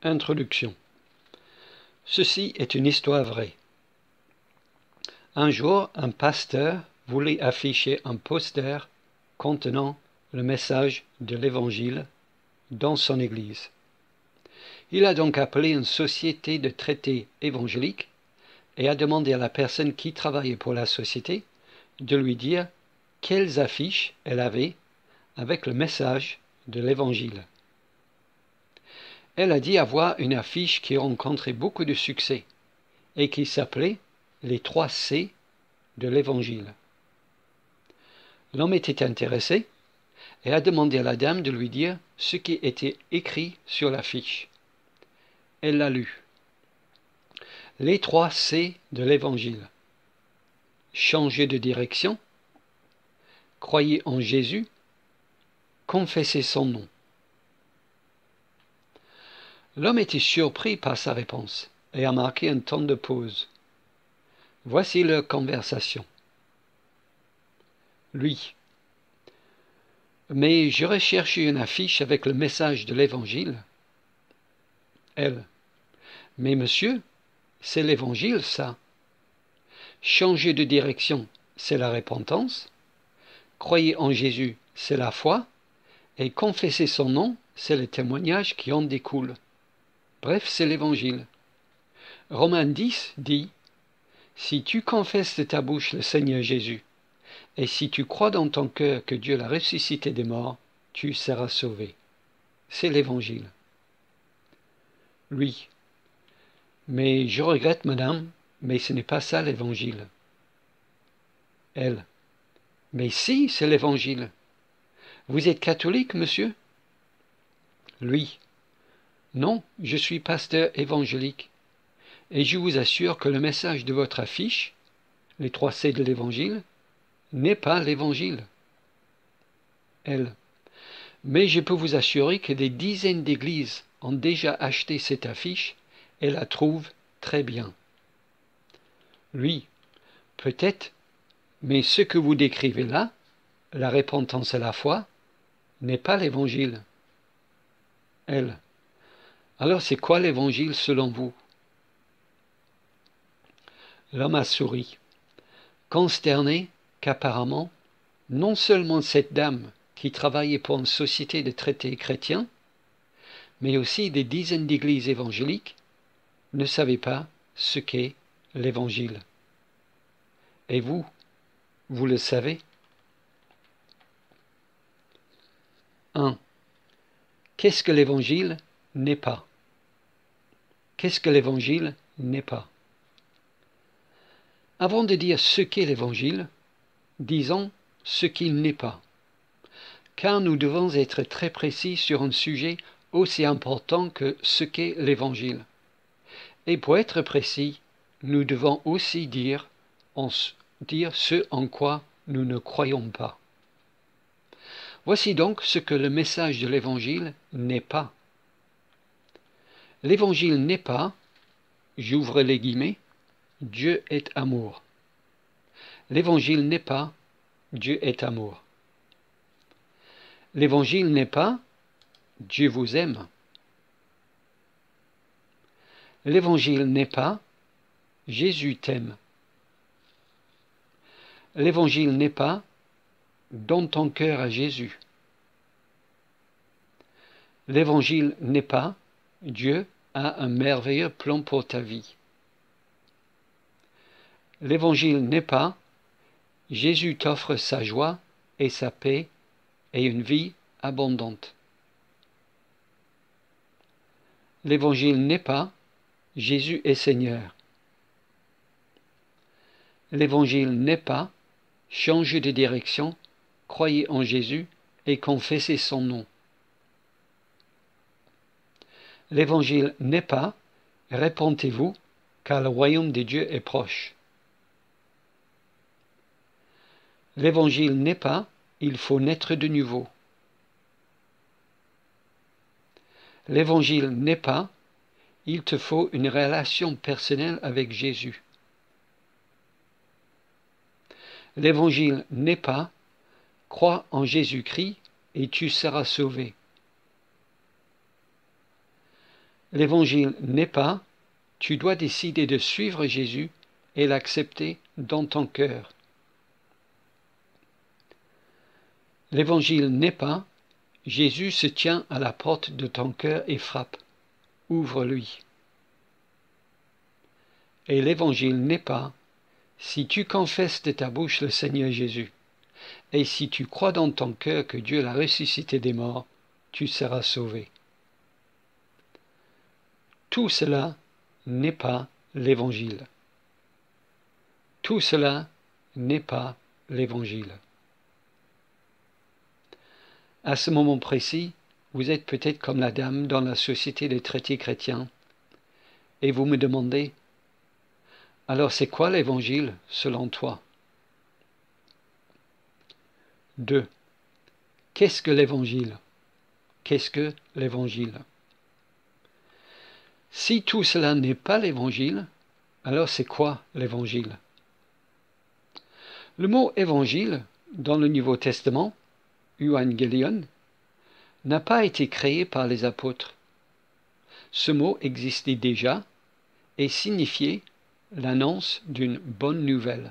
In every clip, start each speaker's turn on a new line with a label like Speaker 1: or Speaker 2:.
Speaker 1: Introduction. Ceci est une histoire vraie. Un jour, un pasteur voulait afficher un poster contenant le message de l'Évangile dans son église. Il a donc appelé une société de traités évangéliques et a demandé à la personne qui travaillait pour la société de lui dire quelles affiches elle avait avec le message de l'Évangile. Elle a dit avoir une affiche qui rencontrait beaucoup de succès et qui s'appelait les 3 C de l'Évangile. L'homme était intéressé et a demandé à la dame de lui dire ce qui était écrit sur l'affiche. Elle l'a lu. Les 3 C de l'Évangile. Changer de direction, croyez en Jésus, confessez son nom. L'homme était surpris par sa réponse et a marqué un temps de pause. Voici leur conversation. Lui. Mais j'aurais cherché une affiche avec le message de l'Évangile. Elle. Mais monsieur, c'est l'Évangile, ça. Changer de direction, c'est la repentance. Croyez en Jésus, c'est la foi. Et confesser son nom, c'est le témoignage qui en découle. Bref, c'est l'Évangile. Romains 10 dit « Si tu confesses de ta bouche le Seigneur Jésus, et si tu crois dans ton cœur que Dieu l'a ressuscité des morts, tu seras sauvé. » C'est l'Évangile. Lui. Mais je regrette, madame, mais ce n'est pas ça l'Évangile. Elle. Mais si, c'est l'Évangile. Vous êtes catholique, monsieur? Lui. Non, je suis pasteur évangélique. Et je vous assure que le message de votre affiche, les 3 C de l'Évangile, n'est pas l'Évangile. Elle. Mais je peux vous assurer que des dizaines d'églises ont déjà acheté cette affiche et la trouvent très bien. Lui. Peut-être, mais ce que vous décrivez là, la repentance et la foi, n'est pas l'Évangile. Elle. Alors c'est quoi l'Évangile selon vous? L'homme a souri, consterné qu'apparemment, non seulement cette dame qui travaillait pour une société de traités chrétiens, mais aussi des dizaines d'églises évangéliques, ne savaient pas ce qu'est l'Évangile. Et vous, vous le savez? 1. Qu'est-ce que l'Évangile n'est pas? Qu'est-ce que l'Évangile n'est pas? Avant de dire ce qu'est l'Évangile, disons ce qu'il n'est pas, car nous devons être très précis sur un sujet aussi important que ce qu'est l'Évangile. Et pour être précis, nous devons aussi dire ce en quoi nous ne croyons pas. Voici donc ce que le message de l'Évangile n'est pas. L'Évangile n'est pas, j'ouvre les guillemets, Dieu est amour. L'Évangile n'est pas, Dieu est amour. L'Évangile n'est pas, Dieu vous aime. L'Évangile n'est pas, Jésus t'aime. L'Évangile n'est pas, donne ton cœur à Jésus. L'Évangile n'est pas, Dieu a un merveilleux plan pour ta vie. L'Évangile n'est pas, Jésus t'offre sa joie et sa paix et une vie abondante. L'Évangile n'est pas, Jésus est Seigneur. L'Évangile n'est pas, changez de direction, croyez en Jésus et confessez son nom. L'Évangile n'est pas, répentez-vous, car le royaume de Dieu est proche. L'Évangile n'est pas, il faut naître de nouveau. L'Évangile n'est pas, il te faut une relation personnelle avec Jésus. L'Évangile n'est pas, crois en Jésus-Christ et tu seras sauvé. L'évangile n'est pas « tu dois décider de suivre Jésus et l'accepter dans ton cœur ». L'évangile n'est pas « Jésus se tient à la porte de ton cœur et frappe, ouvre-lui ». Et l'évangile n'est pas « si tu confesses de ta bouche le Seigneur Jésus, et si tu crois dans ton cœur que Dieu l'a ressuscité des morts, tu seras sauvé ». Tout cela n'est pas l'évangile. Tout cela n'est pas l'évangile. À ce moment précis, vous êtes peut-être comme la dame dans la société des traités chrétiens, et vous me demandez, alors c'est quoi l'évangile selon toi? 2. Qu'est-ce que l'évangile? Qu'est-ce que l'évangile? Si tout cela n'est pas l'évangile, alors c'est quoi l'évangile? Le mot évangile dans le Nouveau Testament, euangelion, n'a pas été créé par les apôtres. Ce mot existait déjà et signifiait l'annonce d'une bonne nouvelle.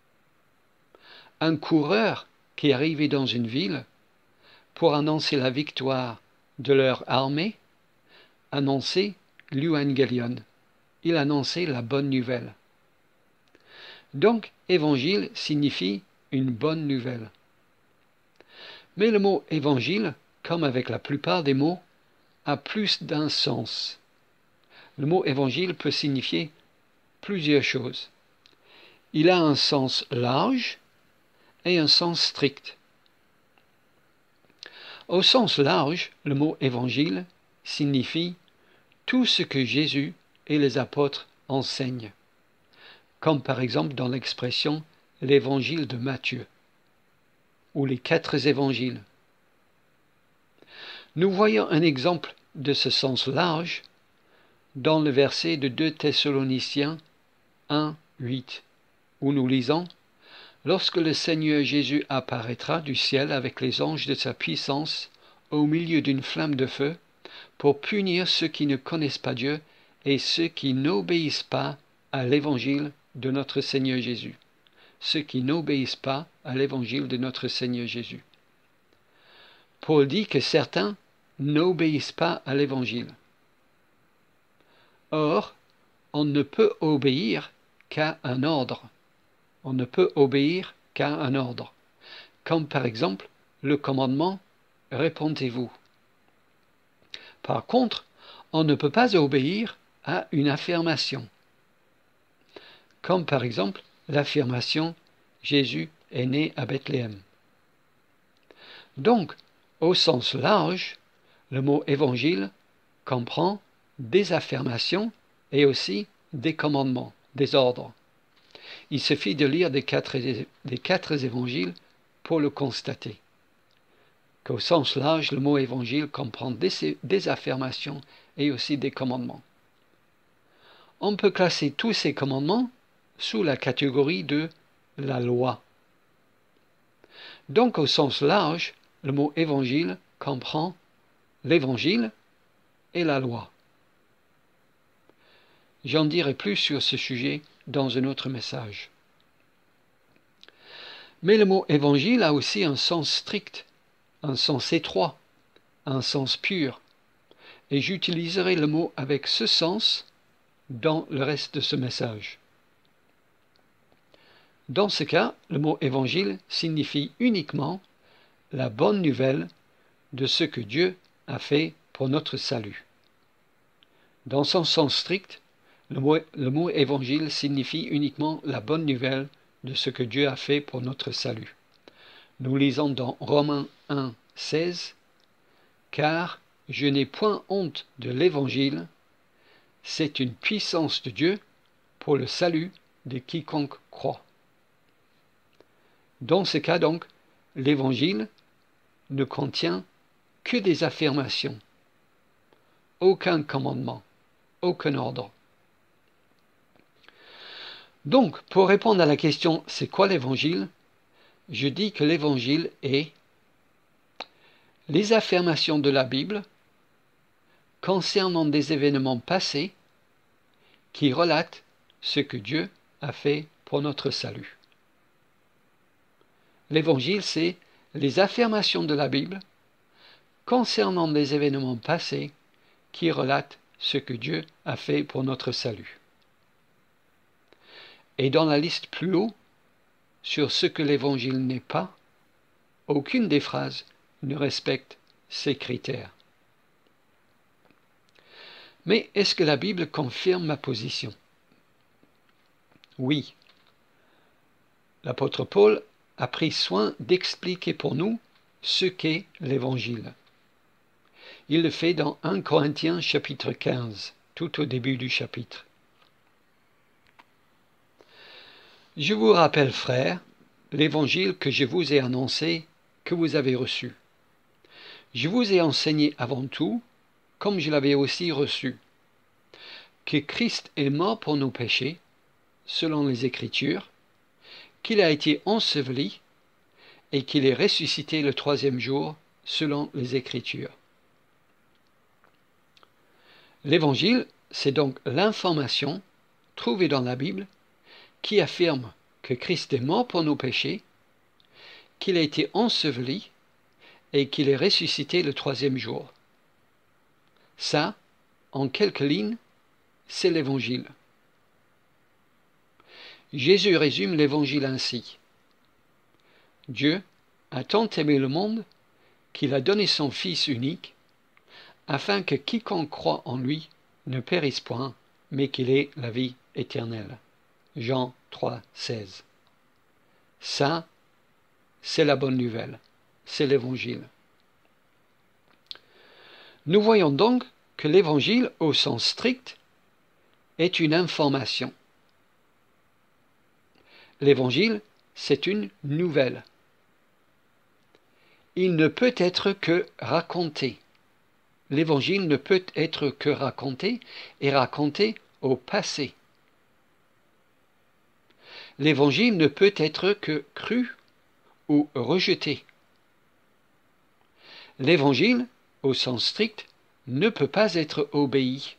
Speaker 1: Un coureur qui arrivait dans une ville pour annoncer la victoire de leur armée annonçait l'euangelion. Il annonçait la bonne nouvelle. Donc, évangile signifie une bonne nouvelle. Mais le mot évangile, comme avec la plupart des mots, a plus d'un sens. Le mot évangile peut signifier plusieurs choses. Il a un sens large et un sens strict. Au sens large, le mot évangile signifie tout ce que Jésus et les apôtres enseignent, comme par exemple dans l'expression l'évangile de Matthieu ou les 4 évangiles. Nous voyons un exemple de ce sens large dans le verset de 2 Thessaloniciens 1, 8, où nous lisons « Lorsque le Seigneur Jésus apparaîtra du ciel avec les anges de sa puissance au milieu d'une flamme de feu, pour punir ceux qui ne connaissent pas Dieu et ceux qui n'obéissent pas à l'évangile de notre Seigneur Jésus. » Ceux qui n'obéissent pas à l'évangile de notre Seigneur Jésus. Paul dit que certains n'obéissent pas à l'évangile. Or, on ne peut obéir qu'à un ordre. On ne peut obéir qu'à un ordre. Comme par exemple le commandement « Répondez-vous ». Par contre, on ne peut pas obéir à une affirmation. Comme par exemple l'affirmation « Jésus est né à Bethléem ». Donc, au sens large, le mot « évangile » comprend des affirmations et aussi des commandements, des ordres. Il suffit de lire les 4 évangiles pour le constater. Qu'au sens large, le mot « évangile » comprend des affirmations et aussi des commandements. On peut classer tous ces commandements sous la catégorie de la loi. Donc, au sens large, le mot « évangile » comprend l'évangile et la loi. J'en dirai plus sur ce sujet dans un autre message. Mais le mot « évangile » a aussi un sens strict, un sens étroit, un sens pur, et j'utiliserai le mot avec ce sens dans le reste de ce message. Dans ce cas, le mot « évangile » signifie uniquement la bonne nouvelle de ce que Dieu a fait pour notre salut. Dans son sens strict, le mot « évangile » signifie uniquement la bonne nouvelle de ce que Dieu a fait pour notre salut. Nous lisons dans Romains 1, 16 « Car je n'ai point honte de l'évangile, c'est une puissance de Dieu pour le salut de quiconque croit. » Dans ce cas donc, l'évangile ne contient que des affirmations, aucun commandement, aucun ordre. Donc, pour répondre à la question « c'est quoi l'évangile ?» je dis que l'évangile est les affirmations de la Bible concernant des événements passés qui relatent ce que Dieu a fait pour notre salut. L'Évangile, c'est les affirmations de la Bible concernant des événements passés qui relatent ce que Dieu a fait pour notre salut. Et dans la liste plus haut, sur ce que l'Évangile n'est pas, aucune des phrases ne respecte ces critères. Mais est-ce que la Bible confirme ma position? Oui. L'apôtre Paul a pris soin d'expliquer pour nous ce qu'est l'Évangile. Il le fait dans 1 Corinthiens chapitre 15, tout au début du chapitre. Je vous rappelle, frères, l'Évangile que je vous ai annoncé, que vous avez reçu. Je vous ai enseigné avant tout, comme je l'avais aussi reçu, que Christ est mort pour nos péchés, selon les Écritures, qu'il a été enseveli et qu'il est ressuscité le troisième jour, selon les Écritures. L'Évangile, c'est donc l'information trouvée dans la Bible qui affirme que Christ est mort pour nos péchés, qu'il a été enseveli et qu'il est ressuscité le troisième jour. Ça, en quelques lignes, c'est l'Évangile. Jésus résume l'Évangile ainsi. Dieu a tant aimé le monde qu'il a donné son Fils unique, afin que quiconque croit en lui ne périsse point, mais qu'il ait la vie éternelle. Jean 3, 16. Ça, c'est la bonne nouvelle, c'est l'Évangile. Nous voyons donc que l'Évangile, au sens strict, est une information. L'Évangile, c'est une nouvelle. Il ne peut être que raconté. L'Évangile ne peut être que raconté et raconté au passé. L'Évangile ne peut être que cru ou rejeté. L'Évangile, au sens strict, ne peut pas être obéi.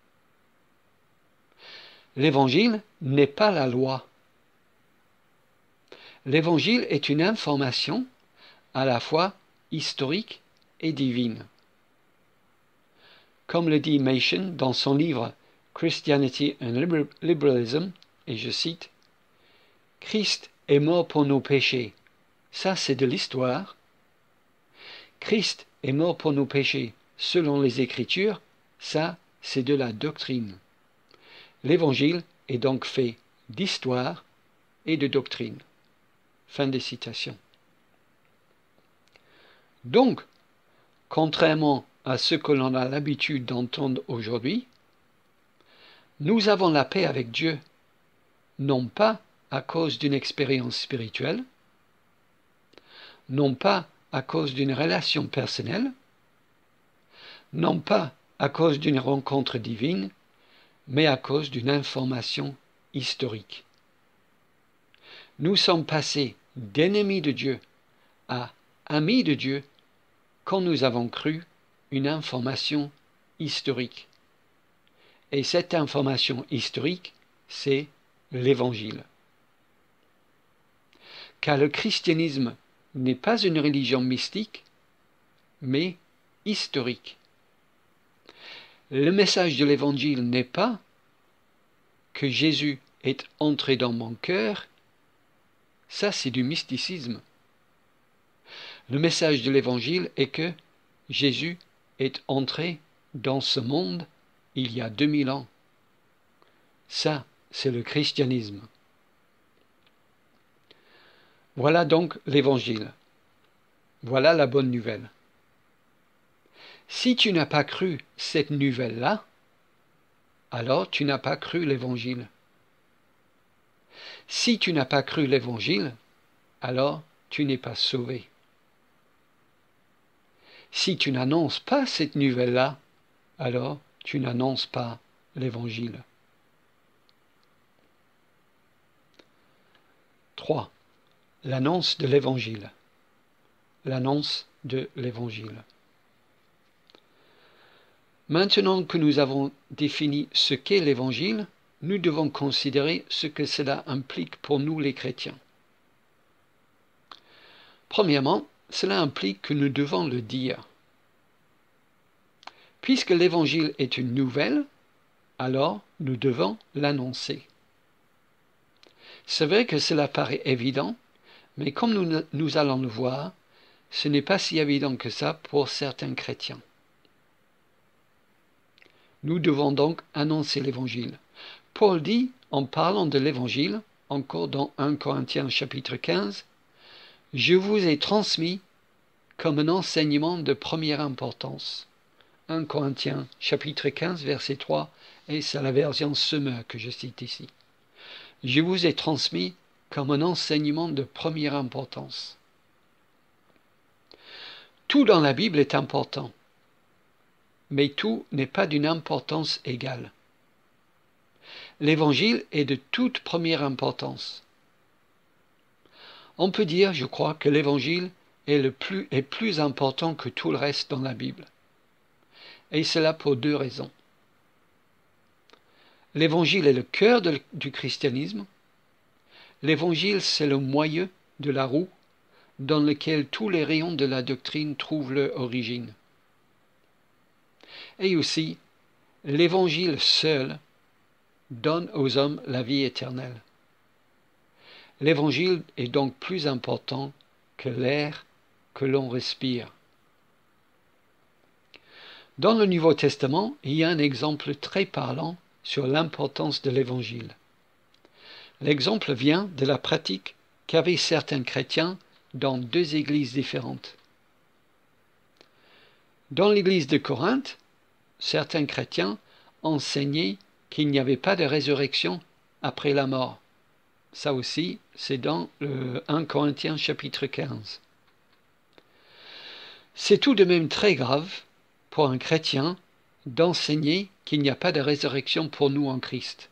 Speaker 1: L'Évangile n'est pas la loi. L'Évangile est une information à la fois historique et divine. Comme le dit Machen dans son livre Christianity and Liberalism, et je cite, « Christ est mort pour nos péchés. Ça, c'est de l'histoire. Christ est mort pour nos péchés selon les Écritures. Ça, c'est de la doctrine. L'Évangile est donc fait d'histoire et de doctrine. » Fin des citations. Donc, contrairement à ce que l'on a l'habitude d'entendre aujourd'hui, nous avons la paix avec Dieu, non pas à cause d'une expérience spirituelle, non pas à cause d'une relation personnelle, non pas à cause d'une rencontre divine, mais à cause d'une information historique. Nous sommes passés d'ennemis de Dieu à amis de Dieu quand nous avons cru une information historique. Et cette information historique, c'est l'Évangile. Car le christianisme n'est pas une religion mystique, mais historique. Le message de l'Évangile n'est pas que Jésus est entré dans mon cœur. Ça, c'est du mysticisme. Le message de l'Évangile est que Jésus est entré dans ce monde il y a 2000 ans. Ça, c'est le christianisme. Voilà donc l'Évangile. Voilà la bonne nouvelle. Si tu n'as pas cru cette nouvelle-là, alors tu n'as pas cru l'Évangile. Si tu n'as pas cru l'Évangile, alors tu n'es pas sauvé. Si tu n'annonces pas cette nouvelle-là, alors tu n'annonces pas l'Évangile. 3. L'annonce de l'Évangile. L'annonce de l'Évangile. Maintenant que nous avons défini ce qu'est l'Évangile, nous devons considérer ce que cela implique pour nous les chrétiens. Premièrement, cela implique que nous devons le dire. Puisque l'Évangile est une nouvelle, alors nous devons l'annoncer. C'est vrai que cela paraît évident, mais comme nous allons le voir, ce n'est pas si évident que ça pour certains chrétiens. Nous devons donc annoncer l'Évangile. Paul dit, en parlant de l'Évangile, encore dans 1 Corinthiens chapitre 15, « Je vous ai transmis comme un enseignement de première importance. » 1 Corinthiens chapitre 15 verset 3, et c'est la version Semeur que je cite ici. « Je vous ai transmis comme un enseignement de première importance. » Tout dans la Bible est important, mais tout n'est pas d'une importance égale. L'Évangile est de toute première importance. On peut dire, je crois, que l'Évangile est plus important que tout le reste dans la Bible. Et cela pour deux raisons. L'Évangile est le cœur du christianisme. L'Évangile, c'est le moyeu de la roue dans lequel tous les rayons de la doctrine trouvent leur origine. Et aussi, l'Évangile seul donne aux hommes la vie éternelle. L'Évangile est donc plus important que l'air que l'on respire. Dans le Nouveau Testament, il y a un exemple très parlant sur l'importance de l'Évangile. L'exemple vient de la pratique qu'avaient certains chrétiens dans deux églises différentes. Dans l'église de Corinthe, certains chrétiens enseignaient qu'il n'y avait pas de résurrection après la mort. Ça aussi, c'est dans le 1 Corinthiens chapitre 15. C'est tout de même très grave pour un chrétien d'enseigner qu'il n'y a pas de résurrection pour nous en Christ.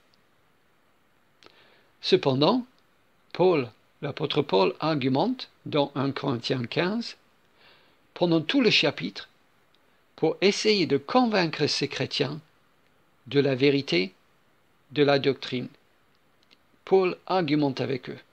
Speaker 1: Cependant, l'apôtre Paul argumente dans 1 Corinthiens 15 pendant tout le chapitre pour essayer de convaincre ces chrétiens de la vérité de la doctrine. Paul argumente avec eux.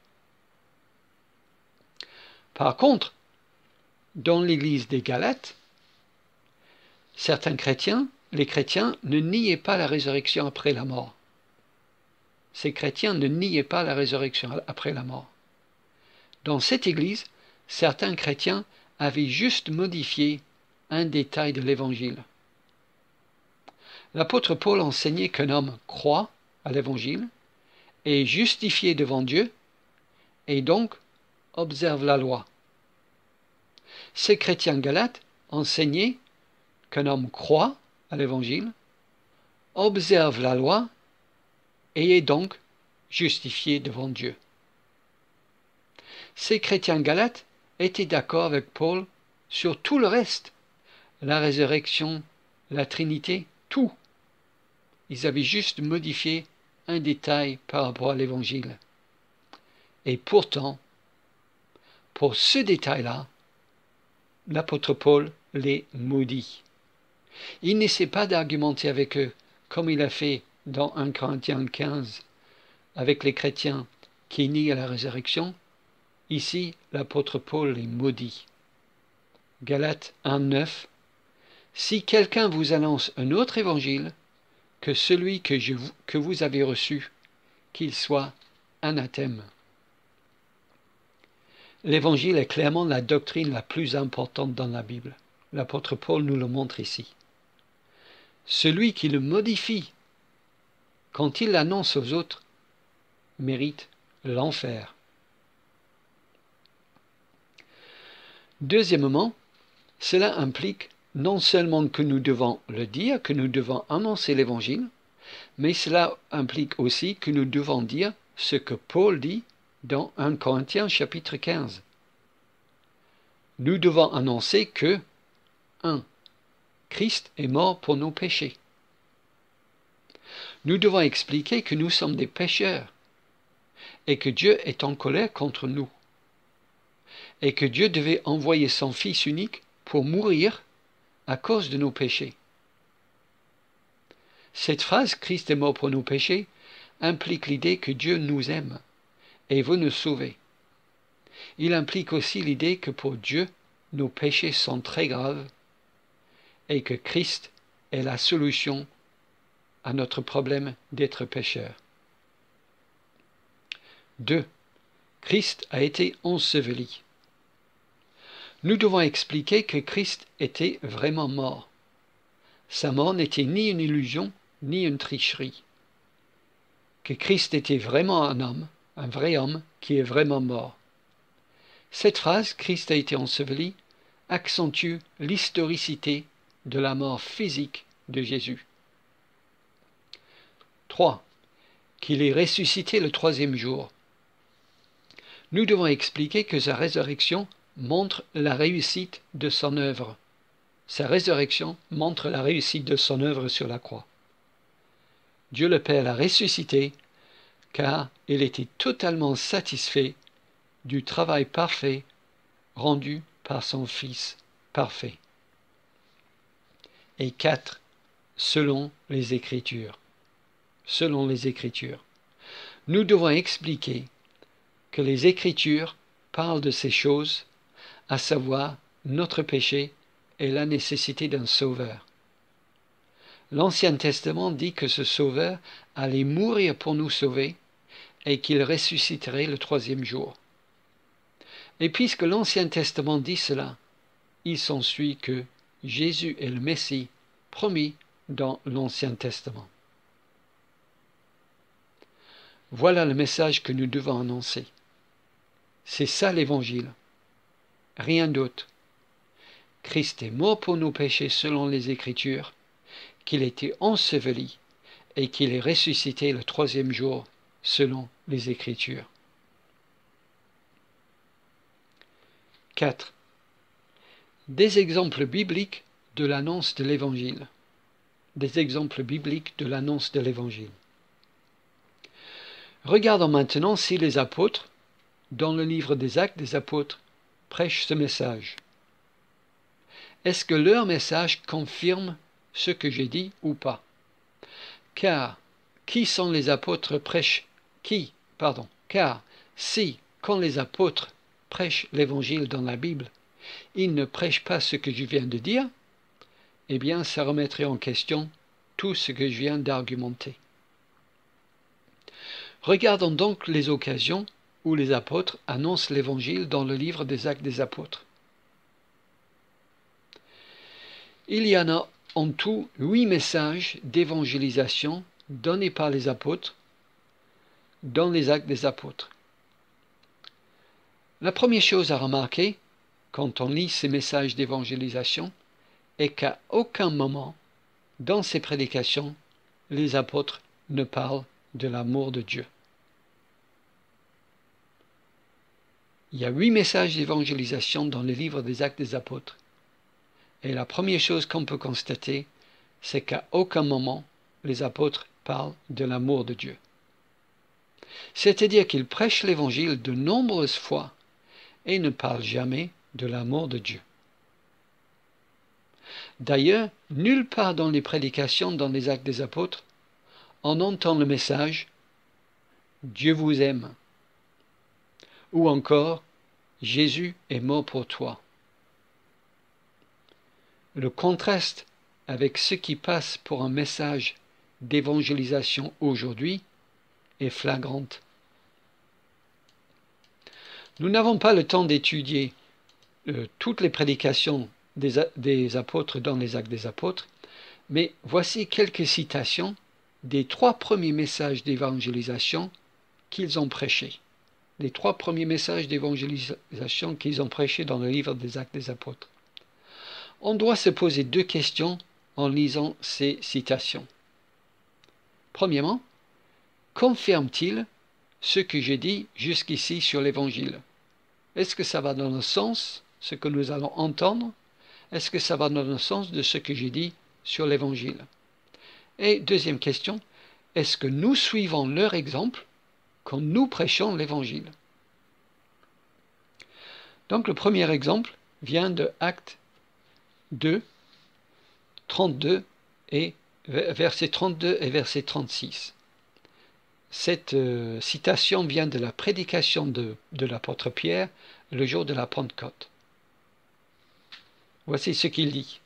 Speaker 1: Par contre, dans l'église des Galates, certains chrétiens, les chrétiens, ne niaient pas la résurrection après la mort. Ces chrétiens ne niaient pas la résurrection après la mort. Dans cette église, certains chrétiens avaient juste modifié un détail de l'Évangile. L'apôtre Paul enseignait qu'un homme croit à l'Évangile, est justifié devant Dieu, et donc observe la loi. Ces chrétiens galates enseignaient qu'un homme croit à l'Évangile, observe la loi, et est donc justifié devant Dieu. Ces chrétiens galates étaient d'accord avec Paul sur tout le reste, la résurrection, la Trinité, tout. Ils avaient juste modifié un détail par rapport à l'Évangile. Et pourtant, pour ce détail-là, l'apôtre Paul les maudit. Il n'essaie pas d'argumenter avec eux comme il a fait dans 1 Corinthiens 15 avec les chrétiens qui nient à la résurrection. Ici, l'apôtre Paul les maudit. Galates 1:9. Si quelqu'un vous annonce un autre évangile que celui que vous avez reçu, qu'il soit anathème. L'évangile est clairement la doctrine la plus importante dans la Bible. L'apôtre Paul nous le montre ici. Celui qui le modifie quand il l'annonce aux autres mérite l'enfer. Deuxièmement, cela implique non seulement que nous devons le dire, que nous devons annoncer l'Évangile, mais cela implique aussi que nous devons dire ce que Paul dit dans 1 Corinthiens chapitre 15. Nous devons annoncer que 1. Christ est mort pour nos péchés. Nous devons expliquer que nous sommes des pécheurs et que Dieu est en colère contre nous et que Dieu devait envoyer son Fils unique pour mourir à cause de nos péchés. Cette phrase « Christ est mort pour nos péchés » implique l'idée que Dieu nous aime et veut nous sauver. Il implique aussi l'idée que pour Dieu, nos péchés sont très graves et que Christ est la solution à notre problème d'être pécheur. 2. Christ a été enseveli. Nous devons expliquer que Christ était vraiment mort. Sa mort n'était ni une illusion, ni une tricherie. Que Christ était vraiment un homme, un vrai homme, qui est vraiment mort. Cette phrase, Christ a été enseveli, accentue l'historicité de la mort physique de Jésus. 3. Qu'il est ressuscité le troisième jour. Nous devons expliquer que sa résurrection montre la réussite de son œuvre. Sa résurrection montre la réussite de son œuvre sur la croix. Dieu le Père l'a ressuscité car il était totalement satisfait du travail parfait rendu par son Fils parfait. Et 4. Selon les Écritures. Selon les Écritures. Nous devons expliquer que les Écritures parlent de ces choses, à savoir notre péché et la nécessité d'un sauveur. L'Ancien Testament dit que ce sauveur allait mourir pour nous sauver et qu'il ressusciterait le troisième jour. Et puisque l'Ancien Testament dit cela, il s'ensuit que Jésus est le Messie promis dans l'Ancien Testament. Voilà le message que nous devons annoncer. C'est ça l'Évangile, rien d'autre. Christ est mort pour nos péchés selon les Écritures, qu'il a été enseveli et qu'il est ressuscité le troisième jour selon les Écritures. 4. Des exemples bibliques de l'annonce de l'Évangile. Des exemples bibliques de l'annonce de l'Évangile. Regardons maintenant si les apôtres, dans le livre des Actes des Apôtres, prêchent ce message. Est-ce que leur message confirme ce que j'ai dit ou pas? Car qui sont les apôtres prêchent Car si, quand les apôtres prêchent l'Évangile dans la Bible, ils ne prêchent pas ce que je viens de dire, eh bien ça remettrait en question tout ce que je viens d'argumenter. Regardons donc les occasions où les apôtres annoncent l'Évangile dans le livre des Actes des Apôtres. Il y en a en tout 8 messages d'évangélisation donnés par les apôtres dans les Actes des Apôtres. La première chose à remarquer quand on lit ces messages d'évangélisation est qu'à aucun moment dans ces prédications les apôtres ne parlent de l'amour de Dieu. Il y a 8 messages d'évangélisation dans le livre des Actes des Apôtres. Et la première chose qu'on peut constater, c'est qu'à aucun moment les apôtres parlent de l'amour de Dieu. C'est-à-dire qu'ils prêchent l'Évangile de nombreuses fois et ne parlent jamais de l'amour de Dieu. D'ailleurs, nulle part dans les prédications dans les Actes des Apôtres, on entend le message « Dieu vous aime » ou encore « Jésus est mort pour toi ». Le contraste avec ce qui passe pour un message d'évangélisation aujourd'hui est flagrant. Nous n'avons pas le temps d'étudier toutes les prédications des apôtres dans les Actes des Apôtres, mais voici quelques citations des 3 premiers messages d'évangélisation qu'ils ont prêchés. Les 3 premiers messages d'évangélisation qu'ils ont prêchés dans le livre des Actes des Apôtres. On doit se poser 2 questions en lisant ces citations. Premièrement, confirme-t-il ce que j'ai dit jusqu'ici sur l'Évangile? Est-ce que ça va dans le sens, ce que nous allons entendre? Est-ce que ça va dans le sens de ce que j'ai dit sur l'Évangile? Et deuxième question, est-ce que nous suivons leur exemple quand nous prêchons l'Évangile? Donc le premier exemple vient de Actes 2, 32 et versets 32 et verset 36. Cette citation vient de la prédication de l'apôtre Pierre le jour de la Pentecôte. Voici ce qu'il dit.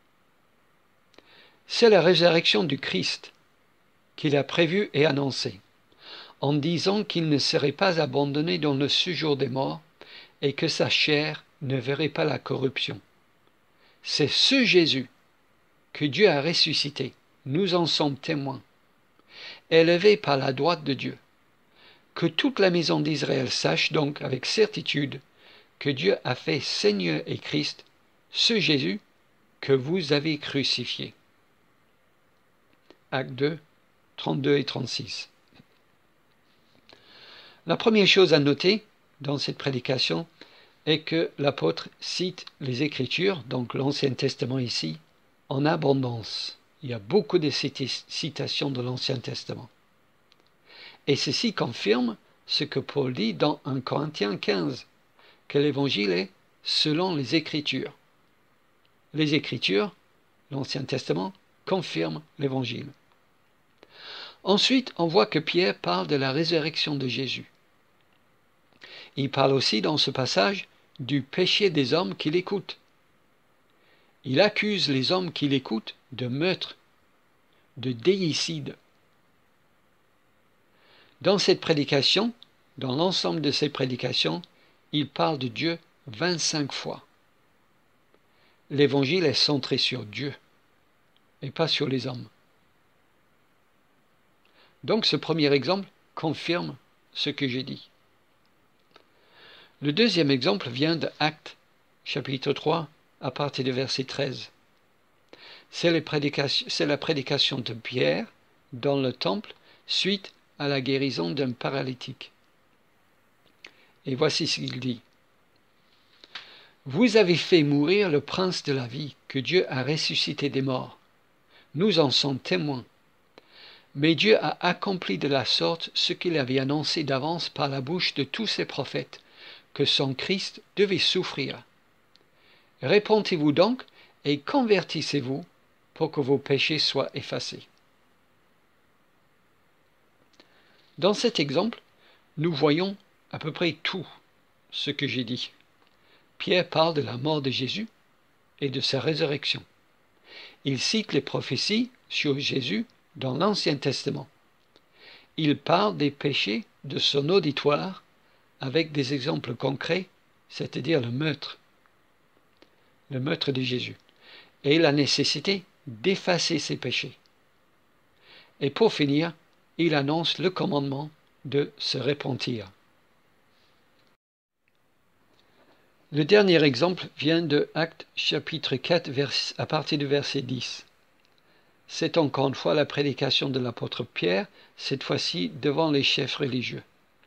Speaker 1: C'est la résurrection du Christ qu'il a prévue et annoncée, en disant qu'il ne serait pas abandonné dans le séjour des morts et que sa chair ne verrait pas la corruption. C'est ce Jésus que Dieu a ressuscité, nous en sommes témoins, élevé par la droite de Dieu. Que toute la maison d'Israël sache donc avec certitude que Dieu a fait Seigneur et Christ, ce Jésus que vous avez crucifié. Acte 2, 32 et 36. La première chose à noter dans cette prédication est que l'apôtre cite les Écritures, donc l'Ancien Testament ici, en abondance. Il y a beaucoup de citations de l'Ancien Testament. Et ceci confirme ce que Paul dit dans 1 Corinthiens 15, que l'Évangile est selon les Écritures. Les Écritures, l'Ancien Testament, confirment l'Évangile. Ensuite, on voit que Pierre parle de la résurrection de Jésus. Il parle aussi dans ce passage du péché des hommes qui l'écoutent. Il accuse les hommes qui l'écoutent de meurtre, de déicide. Dans cette prédication, dans l'ensemble de ces prédications, il parle de Dieu 25 fois. L'Évangile est centré sur Dieu et pas sur les hommes. Donc ce premier exemple confirme ce que j'ai dit. Le deuxième exemple vient de Actes, chapitre 3, à partir du verset 13. C'est la prédication de Pierre dans le temple suite à la guérison d'un paralytique. Et voici ce qu'il dit. Vous avez fait mourir le prince de la vie que Dieu a ressuscité des morts. Nous en sommes témoins. Mais Dieu a accompli de la sorte ce qu'il avait annoncé d'avance par la bouche de tous ses prophètes, que son Christ devait souffrir. Repentez-vous donc et convertissez-vous pour que vos péchés soient effacés. Dans cet exemple, nous voyons à peu près tout ce que j'ai dit. Pierre parle de la mort de Jésus et de sa résurrection. Il cite les prophéties sur Jésus dans l'Ancien Testament. Il parle des péchés de son auditoire avec des exemples concrets, c'est-à-dire le meurtre de Jésus, et la nécessité d'effacer ses péchés. Et pour finir, il annonce le commandement de se repentir. Le dernier exemple vient de Actes chapitre 4 à partir du verset 10. C'est encore une fois la prédication de l'apôtre Pierre, cette fois-ci devant les chefs religieux.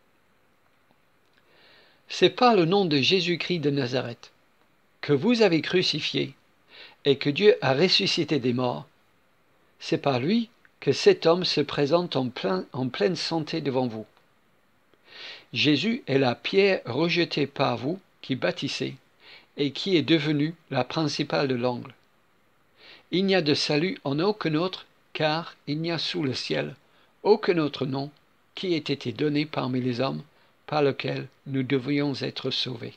Speaker 1: C'est par le nom de Jésus-Christ de Nazareth, que vous avez crucifié et que Dieu a ressuscité des morts, c'est par lui que cet homme se présente en pleine santé devant vous. Jésus est la pierre rejetée par vous qui bâtissez et qui est devenue la principale de l'angle. Il n'y a de salut en aucun autre, car il n'y a sous le ciel aucun autre nom qui ait été donné parmi les hommes par lequel nous devrions être sauvés.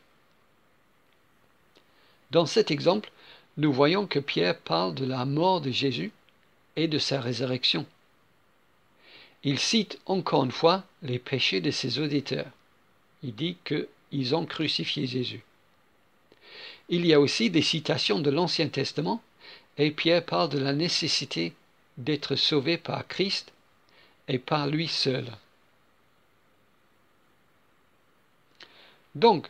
Speaker 1: Dans cet exemple, nous voyons que Pierre parle de la mort de Jésus et de sa résurrection. Il cite encore une fois les péchés de ses auditeurs. Il dit qu'ils ont crucifié Jésus. Il y a aussi des citations de l'Ancien Testament et Pierre parle de la nécessité d'être sauvé par Christ et par lui seul. Donc,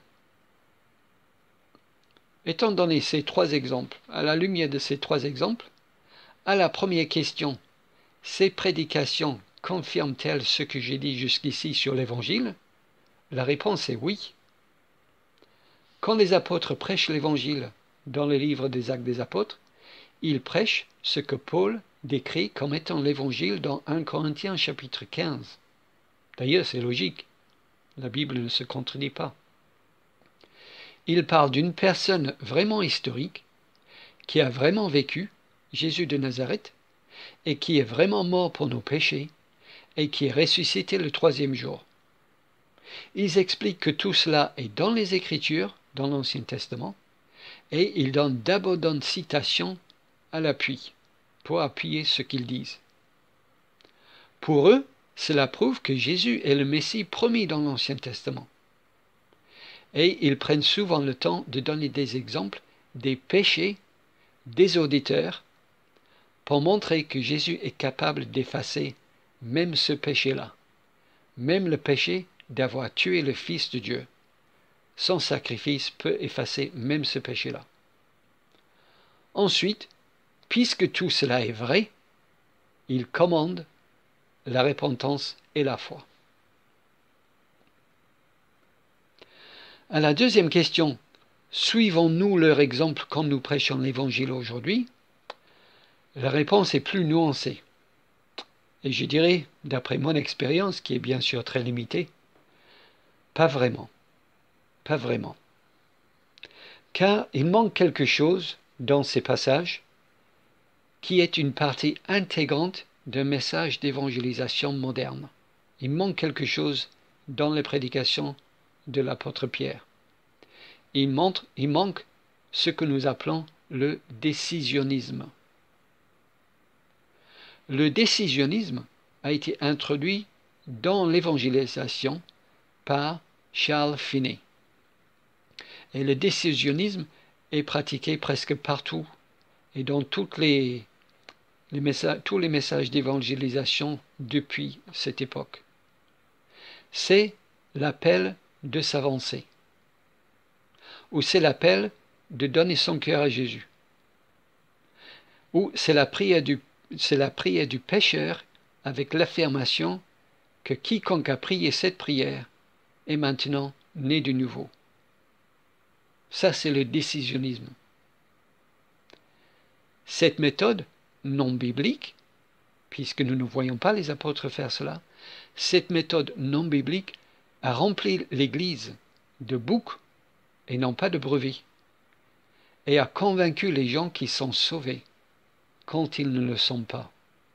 Speaker 1: étant donné ces trois exemples, à la lumière de ces trois exemples, à la première question, ces prédications confirment-elles ce que j'ai dit jusqu'ici sur l'Évangile? La réponse est oui. Quand les apôtres prêchent l'Évangile dans le livre des Actes des Apôtres, ils prêchent ce que Paul décrit comme étant l'Évangile dans 1 Corinthiens chapitre 15. D'ailleurs, c'est logique. La Bible ne se contredit pas. Il parle d'une personne vraiment historique qui a vraiment vécu, Jésus de Nazareth, et qui est vraiment mort pour nos péchés et qui est ressuscité le troisième jour. Ils expliquent que tout cela est dans les Écritures, dans l'Ancien Testament, et ils donnent d'abondantes citations à l'appui, pour appuyer ce qu'ils disent. Pour eux, cela prouve que Jésus est le Messie promis dans l'Ancien Testament. Et ils prennent souvent le temps de donner des exemples des péchés des auditeurs pour montrer que Jésus est capable d'effacer même ce péché-là, même le péché d'avoir tué le Fils de Dieu. Son sacrifice peut effacer même ce péché-là. Ensuite, puisque tout cela est vrai, il commande la repentance et la foi. À la deuxième question, suivons-nous leur exemple quand nous prêchons l'Évangile aujourd'hui? La réponse est plus nuancée. Et je dirais, d'après mon expérience, qui est bien sûr très limitée, pas vraiment. Pas vraiment. Car il manque quelque chose dans ces passages qui est une partie intégrante d'un message d'évangélisation moderne. Il manque quelque chose dans les prédications de l'apôtre Pierre. Il manque ce que nous appelons le décisionnisme. Le décisionnisme a été introduit dans l'évangélisation par Charles Finney. Et le décisionnisme est pratiqué presque partout et dans tous les messages d'évangélisation depuis cette époque. C'est l'appel de s'avancer, ou c'est l'appel de donner son cœur à Jésus, ou c'est la prière du pécheur avec l'affirmation que quiconque a prié cette prière est maintenant né de nouveau. Ça, c'est le décisionnisme. Cette méthode non biblique, puisque nous ne voyons pas les apôtres faire cela, cette méthode non biblique a rempli l'Église de boucs et non pas de brebis, et a convaincu les gens qui sont sauvés quand ils ne le sont pas.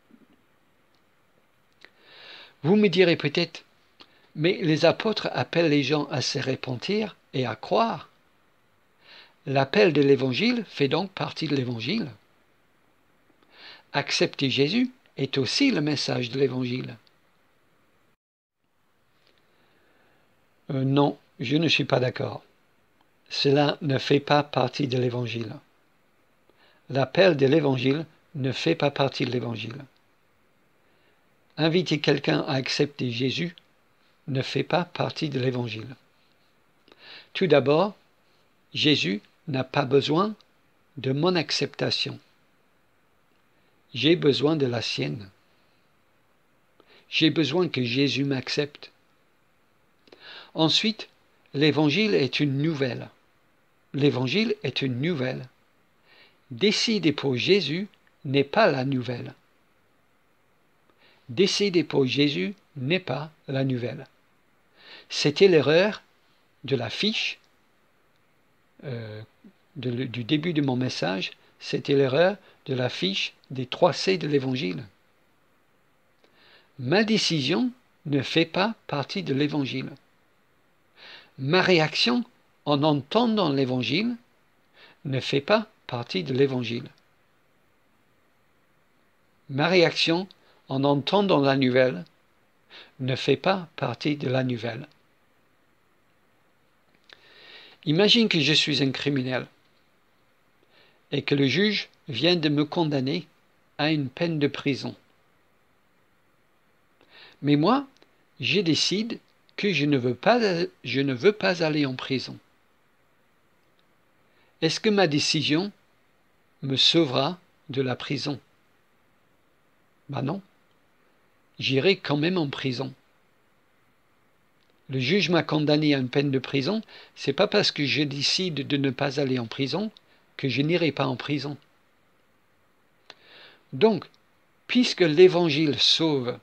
Speaker 1: Vous me direz peut-être, mais les apôtres appellent les gens à se repentir et à croire. L'appel de l'Évangile fait donc partie de l'Évangile. Accepter Jésus est aussi le message de l'Évangile. Non, je ne suis pas d'accord. Cela ne fait pas partie de l'Évangile. L'appel de l'Évangile ne fait pas partie de l'Évangile. Inviter quelqu'un à accepter Jésus ne fait pas partie de l'Évangile. Tout d'abord, Jésus n'a pas besoin de mon acceptation. J'ai besoin de la sienne. J'ai besoin que Jésus m'accepte. Ensuite, l'Évangile est une nouvelle. L'Évangile est une nouvelle. Décider pour Jésus n'est pas la nouvelle. Décider pour Jésus n'est pas la nouvelle. C'était l'erreur de la fiche du début de mon message, c'était l'erreur de la fiche des 3 C de l'Évangile. Ma décision ne fait pas partie de l'Évangile. Ma réaction en entendant l'Évangile ne fait pas partie de l'Évangile. Ma réaction en entendant la nouvelle ne fait pas partie de la nouvelle. Imagine que je suis un criminel et que le juge vient de me condamner à une peine de prison. Mais moi, je décide que je ne veux pas aller en prison. Est-ce que ma décision me sauvera de la prison? Ben non, j'irai quand même en prison. Le juge m'a condamné à une peine de prison, c'est pas parce que je décide de ne pas aller en prison que je n'irai pas en prison. Donc, puisque l'Évangile sauve,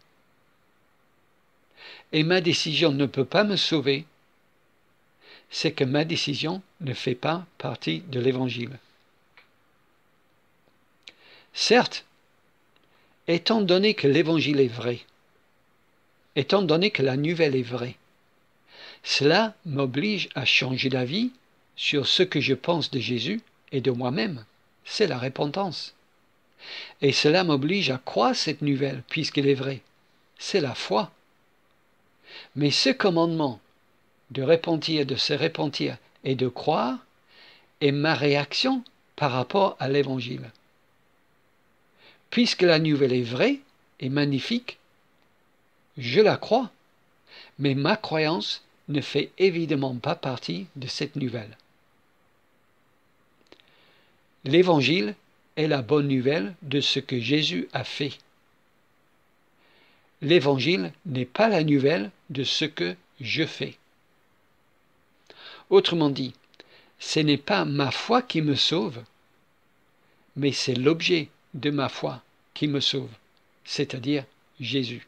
Speaker 1: et ma décision ne peut pas me sauver, c'est que ma décision ne fait pas partie de l'Évangile. Certes, étant donné que l'évangile est vrai, étant donné que la nouvelle est vraie, cela m'oblige à changer d'avis sur ce que je pense de Jésus et de moi-même. C'est la repentance. Et cela m'oblige à croire cette nouvelle, puisqu'elle est vraie. C'est la foi. Mais ce commandement de repentir, de se repentir et de croire est ma réaction par rapport à l'évangile. Puisque la nouvelle est vraie et magnifique, je la crois, mais ma croyance ne fait évidemment pas partie de cette nouvelle. L'évangile est la bonne nouvelle de ce que Jésus a fait. L'évangile n'est pas la nouvelle de ce que je fais. Autrement dit, ce n'est pas ma foi qui me sauve, mais c'est l'objet de ma foi qui me sauve, c'est-à-dire Jésus.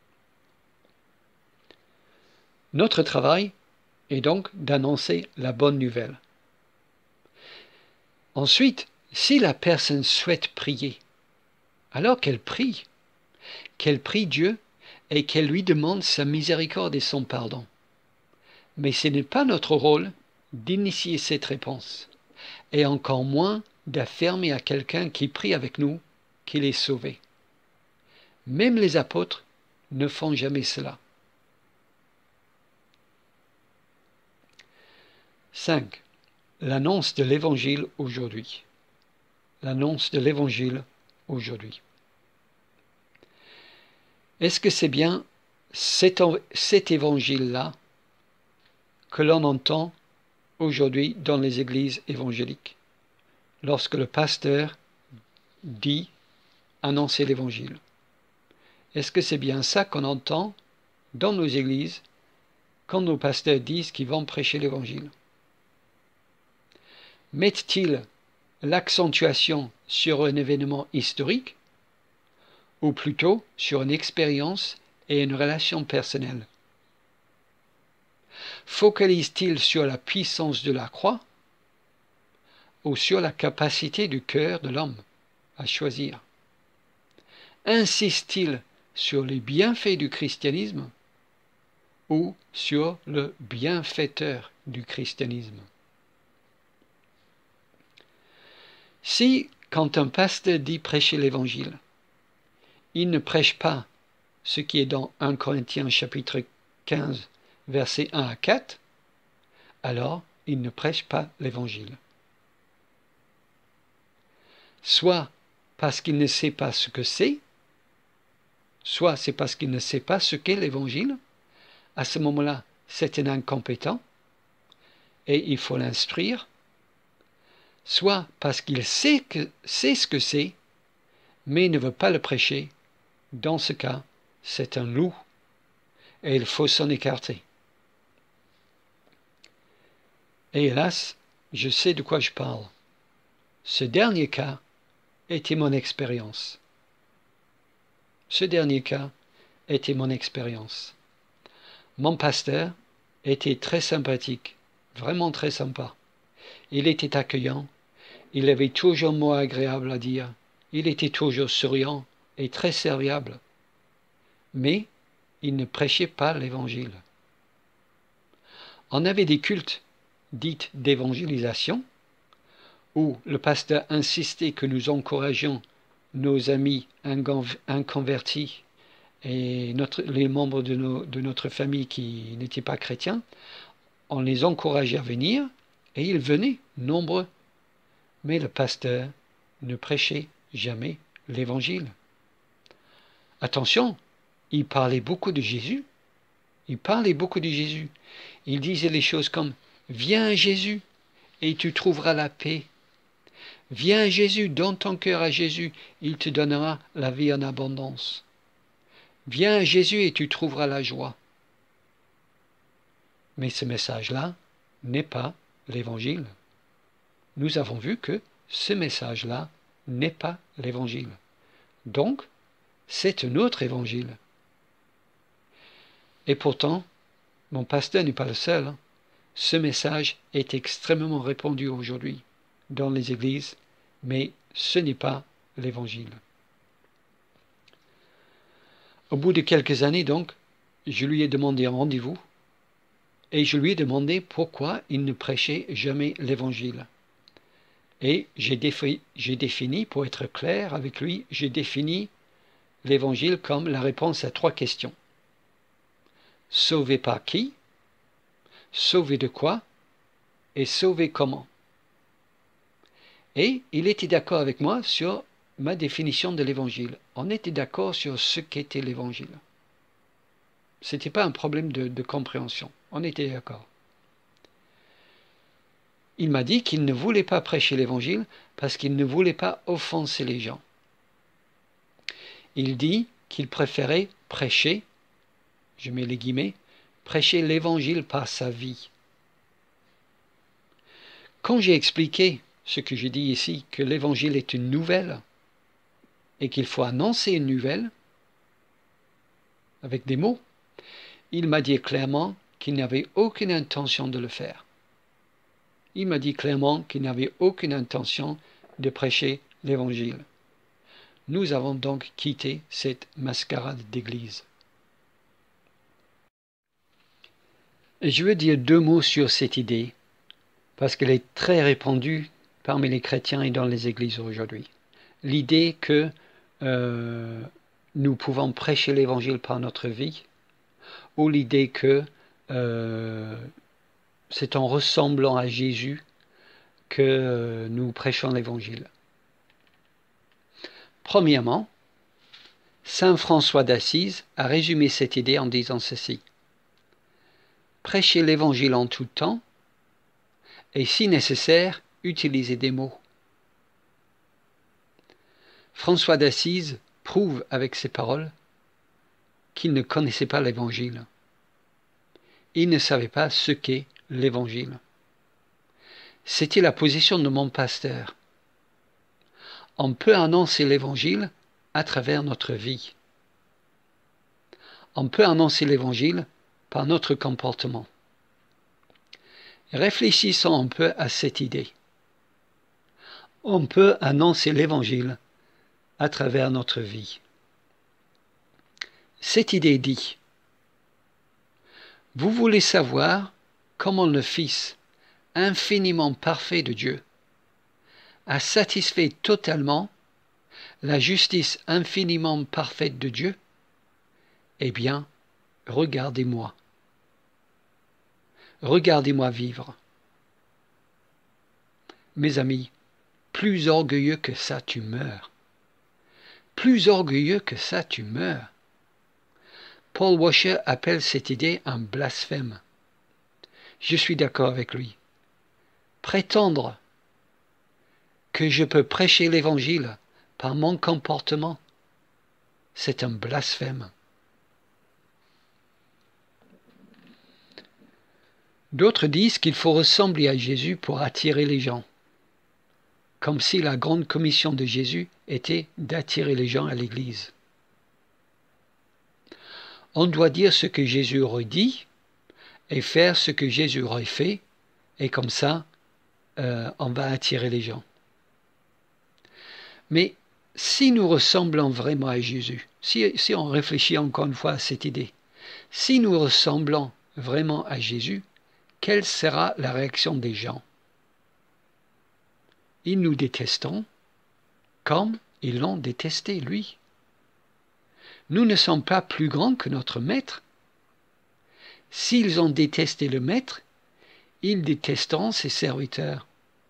Speaker 1: Notre travail est donc d'annoncer la bonne nouvelle. Ensuite, si la personne souhaite prier, alors qu'elle prie Dieu et qu'elle lui demande sa miséricorde et son pardon. Mais ce n'est pas notre rôle d'initier cette réponse, et encore moins d'affirmer à quelqu'un qui prie avec nous qu'il est sauvé. Même les apôtres ne font jamais cela. 5. L'annonce de l'Évangile aujourd'hui. L'annonce de l'Évangile aujourd'hui. Est-ce que c'est bien cet évangile-là que l'on entend aujourd'hui dans les églises évangéliques, lorsque le pasteur dit annoncer l'évangile? Est-ce que c'est bien ça qu'on entend dans nos églises quand nos pasteurs disent qu'ils vont prêcher l'évangile? Mettent-ils l'accentuation sur un événement historique ou plutôt sur une expérience et une relation personnelle? Focalise-t-il sur la puissance de la croix ou sur la capacité du cœur de l'homme à choisir? Insiste-t-il sur les bienfaits du christianisme ou sur le bienfaiteur du christianisme? Si, quand un pasteur dit prêcher l'évangile, il ne prêche pas ce qui est dans 1 Corinthiens chapitre 15, versets 1 à 4, alors il ne prêche pas l'évangile. Soit parce qu'il ne sait pas ce que c'est, soit c'est parce qu'il ne sait pas ce qu'est l'évangile. À ce moment-là, c'est un incompétent et il faut l'instruire. Soit parce qu'il sait ce que c'est, mais ne veut pas le prêcher. Dans ce cas, c'est un loup et il faut s'en écarter. Et hélas, je sais de quoi je parle. Ce dernier cas était mon expérience. Ce dernier cas était mon expérience. Mon pasteur était très sympathique, vraiment très sympa. Il était accueillant, il avait toujours un mot agréable à dire, il était toujours souriant et très serviable. Mais il ne prêchait pas l'évangile. On avait des cultes dites d'évangélisation, où le pasteur insistait que nous encouragions nos amis inconvertis et les membres de notre famille qui n'étaient pas chrétiens, on les encourageait à venir et ils venaient nombreux. Mais le pasteur ne prêchait jamais l'évangile. Attention, il parlait beaucoup de Jésus. Il parlait beaucoup de Jésus. Il disait les choses comme « Viens Jésus et tu trouveras la paix. Viens Jésus, donne ton cœur à Jésus, il te donnera la vie en abondance. Viens Jésus et tu trouveras la joie. » Mais ce message-là n'est pas l'évangile. Nous avons vu que ce message-là n'est pas l'évangile. Donc, c'est un autre évangile. Et pourtant, mon pasteur n'est pas le seul. Ce message est extrêmement répandu aujourd'hui dans les églises, mais ce n'est pas l'évangile. Au bout de quelques années, donc, je lui ai demandé un rendez-vous et je lui ai demandé pourquoi il ne prêchait jamais l'Évangile. Et j'ai défini, pour être clair avec lui, j'ai défini l'Évangile comme la réponse à 3 questions. Sauvé par qui? Sauvé de quoi? Et sauvé comment? Et il était d'accord avec moi sur ma définition de l'Évangile. On était d'accord sur ce qu'était l'Évangile. Ce n'était pas un problème de compréhension. On était d'accord. Il m'a dit qu'il ne voulait pas prêcher l'Évangile parce qu'il ne voulait pas offenser les gens. Il dit qu'il préférait prêcher, je mets les guillemets, prêcher l'Évangile par sa vie. Quand j'ai expliqué ce que j'ai dit ici, que l'Évangile est une nouvelle et qu'il faut annoncer une nouvelle avec des mots, il m'a dit clairement qu'il n'avait aucune intention de le faire. Il m'a dit clairement qu'il n'avait aucune intention de prêcher l'Évangile. Nous avons donc quitté cette mascarade d'église. Et je veux dire 2 mots sur cette idée, parce qu'elle est très répandue parmi les chrétiens et dans les églises aujourd'hui. L'idée que nous pouvons prêcher l'Évangile par notre vie, ou l'idée que c'est en ressemblant à Jésus que nous prêchons l'Évangile. Premièrement, saint François d'Assise a résumé cette idée en disant ceci. Prêchez l'Évangile en tout temps et, si nécessaire, utilisez des mots. François d'Assise prouve avec ses paroles qu'il ne connaissait pas l'Évangile. Il ne savait pas ce qu'est l'Évangile. C'était la position de mon pasteur. On peut annoncer l'Évangile à travers notre vie. On peut annoncer l'Évangile par notre comportement. Réfléchissons un peu à cette idée. On peut annoncer l'Évangile à travers notre vie. Cette idée dit, vous voulez savoir comment le Fils, infiniment parfait de Dieu, a satisfait totalement la justice infiniment parfaite de Dieu? Eh bien, regardez-moi. Regardez-moi vivre. Mes amis, plus orgueilleux que ça, tu meurs. Plus orgueilleux que ça, tu meurs. Paul Washer appelle cette idée un blasphème. Je suis d'accord avec lui. Prétendre que je peux prêcher l'Évangile par mon comportement, c'est un blasphème. D'autres disent qu'il faut ressembler à Jésus pour attirer les gens, comme si la grande commission de Jésus était d'attirer les gens à l'Église. On doit dire ce que Jésus aurait dit et faire ce que Jésus aurait fait, et comme ça, on va attirer les gens. Mais si nous ressemblons vraiment à Jésus, si on réfléchit encore une fois à cette idée, si nous ressemblons vraiment à Jésus, quelle sera la réaction des gens? Ils nous détesteront comme ils l'ont détesté, lui. Nous ne sommes pas plus grands que notre maître. S'ils ont détesté le maître, ils détesteront ses serviteurs.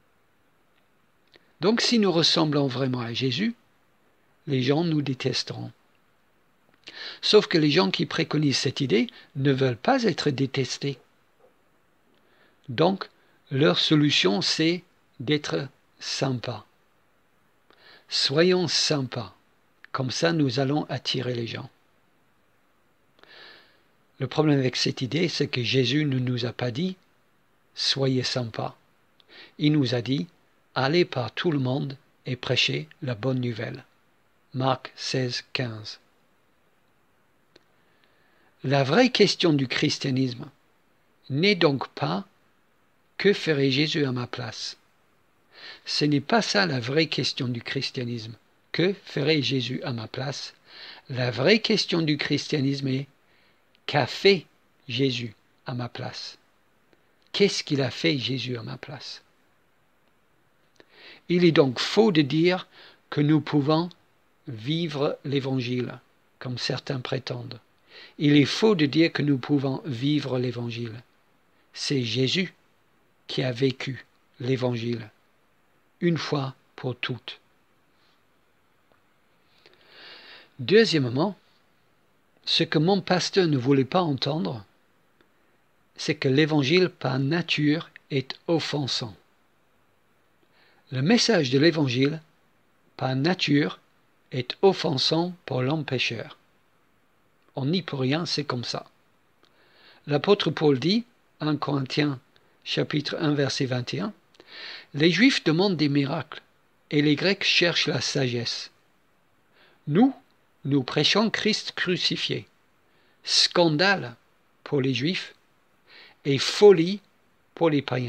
Speaker 1: Donc si nous ressemblons vraiment à Jésus, les gens nous détesteront. Sauf que les gens qui préconisent cette idée ne veulent pas être détestés. Donc, leur solution, c'est d'être sympas. Soyons sympas. Comme ça, nous allons attirer les gens. Le problème avec cette idée, c'est que Jésus ne nous a pas dit « soyez sympas ». Il nous a dit « allez par tout le monde et prêchez la bonne nouvelle ». Marc 16, 15. La vraie question du christianisme n'est donc pas « que ferait Jésus à ma place ?» Ce n'est pas ça la vraie question du christianisme. Que ferait Jésus à ma place? La vraie question du christianisme est: qu'a fait Jésus à ma place? Qu'est-ce qu'il a fait Jésus à ma place? Il est donc faux de dire que nous pouvons vivre l'Évangile, comme certains prétendent. Il est faux de dire que nous pouvons vivre l'Évangile. C'est Jésus qui a vécu l'Évangile, une fois pour toutes. Deuxièmement, ce que mon pasteur ne voulait pas entendre, c'est que l'Évangile par nature est offensant. Le message de l'Évangile par nature est offensant pour l'homme pécheur. On n'y peut rien, c'est comme ça. L'apôtre Paul dit, 1 Corinthiens chapitre 1 verset 21, « Les Juifs demandent des miracles et les Grecs cherchent la sagesse. Nous prêchons Christ crucifié, scandale pour les Juifs et folie pour les païens. »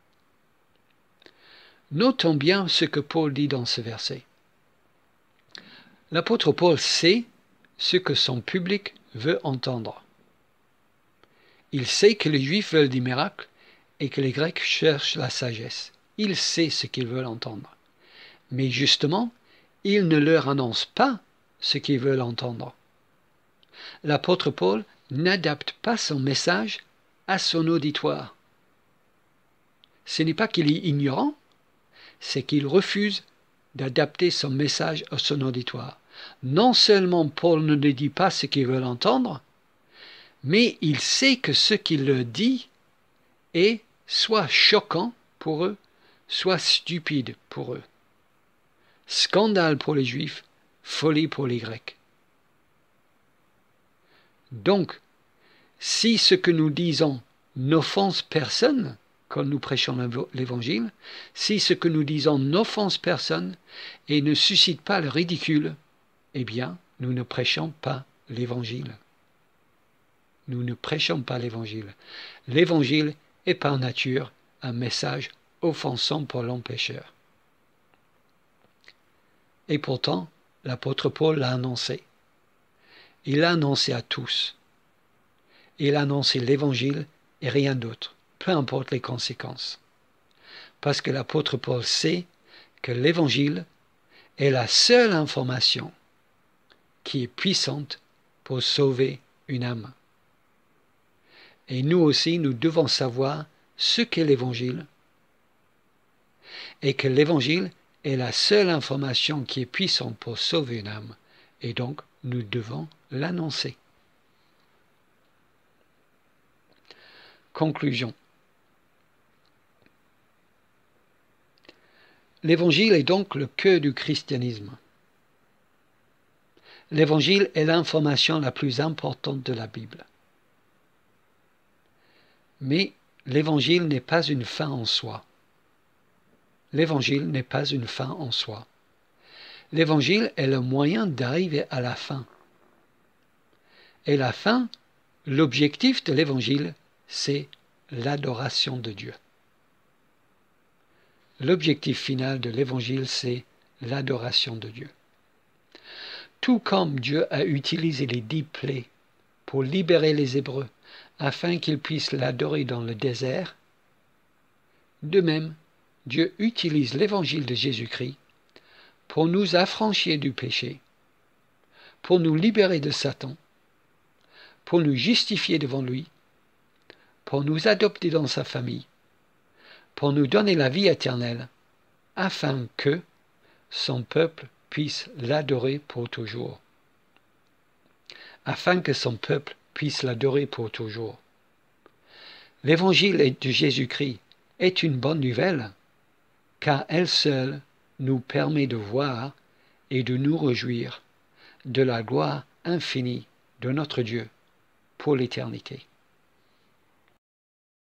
Speaker 1: Notons bien ce que Paul dit dans ce verset. L'apôtre Paul sait ce que son public veut entendre. Il sait que les Juifs veulent des miracles et que les Grecs cherchent la sagesse. Il sait ce qu'ils veulent entendre. Mais justement, il ne leur annonce pas ce qu'ils veulent entendre. L'apôtre Paul n'adapte pas son message à son auditoire. Ce n'est pas qu'il est ignorant, c'est qu'il refuse d'adapter son message à son auditoire. Non seulement Paul ne lui dit pas ce qu'ils veulent entendre, mais il sait que ce qu'il leur dit est soit choquant pour eux, soit stupide pour eux. Scandale pour les Juifs, folie pour les Grecs. Donc, si ce que nous disons n'offense personne, quand nous prêchons l'Évangile, si ce que nous disons n'offense personne et ne suscite pas le ridicule, eh bien, nous ne prêchons pas l'Évangile. Nous ne prêchons pas l'Évangile. L'Évangile est par nature un message offensant pour l'homme pécheur. Et pourtant, l'apôtre Paul l'a annoncé. Il l'a annoncé à tous. Il a annoncé l'Évangile et rien d'autre, peu importe les conséquences. Parce que l'apôtre Paul sait que l'Évangile est la seule information qui est puissante pour sauver une âme. Et nous aussi, nous devons savoir ce qu'est l'Évangile et que l'Évangile est la seule information qui est puissante pour sauver une âme. Et donc, nous devons l'annoncer. Conclusion. L'Évangile est donc le cœur du christianisme. L'Évangile est l'information la plus importante de la Bible. Mais l'Évangile n'est pas une fin en soi. L'Évangile n'est pas une fin en soi. L'Évangile est le moyen d'arriver à la fin. Et la fin, l'objectif de l'Évangile, c'est l'adoration de Dieu. L'objectif final de l'Évangile, c'est l'adoration de Dieu. Tout comme Dieu a utilisé les 10 plaies pour libérer les Hébreux afin qu'ils puissent l'adorer dans le désert, de même, Dieu utilise l'Évangile de Jésus-Christ pour nous affranchir du péché, pour nous libérer de Satan, pour nous justifier devant lui, pour nous adopter dans sa famille, pour nous donner la vie éternelle, afin que son peuple puisse l'adorer pour toujours. Afin que son peuple puisse l'adorer pour toujours. L'évangile de Jésus-Christ est une bonne nouvelle, car elle seule nous permet de voir et de nous réjouir de la gloire infinie de notre Dieu pour l'éternité.